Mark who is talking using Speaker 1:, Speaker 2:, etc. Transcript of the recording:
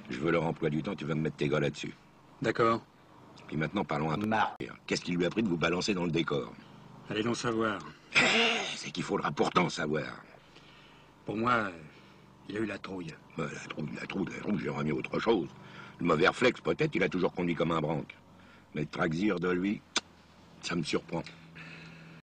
Speaker 1: Je veux leur emploi du temps, tu vas me mettre tes gars là-dessus.
Speaker 2: D'accord.
Speaker 1: Puis maintenant, parlons un peu. Qu'est-ce qui lui a pris de vous balancer dans le décor?
Speaker 2: Allez donc savoir.
Speaker 1: C'est qu'il faudra pourtant savoir.
Speaker 2: Pour moi, il a eu la trouille.
Speaker 1: La trouille, j'aurais mis autre chose. Le mauvais réflexe, peut-être, il a toujours conduit comme un branque. Mais le traxir de lui, ça me surprend.